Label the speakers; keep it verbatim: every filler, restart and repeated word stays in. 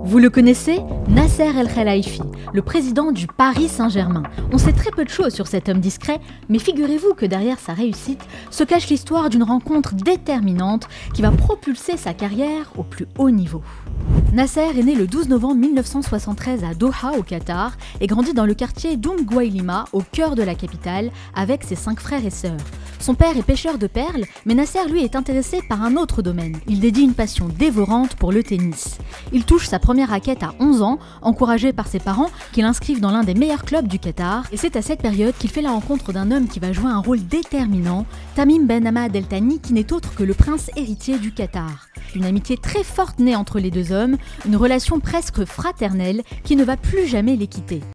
Speaker 1: Vous le connaissez? Nasser El Khelaifi, le président du Paris Saint-Germain. On sait très peu de choses sur cet homme discret, mais figurez-vous que derrière sa réussite se cache l'histoire d'une rencontre déterminante qui va propulser sa carrière au plus haut niveau. Nasser est né le douze novembre mille neuf cent soixante-treize à Doha, au Qatar, et grandit dans le quartier d'Umm Gouaylima, au cœur de la capitale, avec ses cinq frères et sœurs. Son père est pêcheur de perles, mais Nasser, lui, est intéressé par un autre domaine. Il dédie une passion dévorante pour le tennis. Il touche sa première raquette à onze ans, encouragé par ses parents qui l'inscrivent dans l'un des meilleurs clubs du Qatar. Et c'est à cette période qu'il fait la rencontre d'un homme qui va jouer un rôle déterminant, Tamim Ben Hamad El Thani, qui n'est autre que le prince héritier du Qatar. Une amitié très forte naît entre les deux hommes, une relation presque fraternelle qui ne va plus jamais les quitter.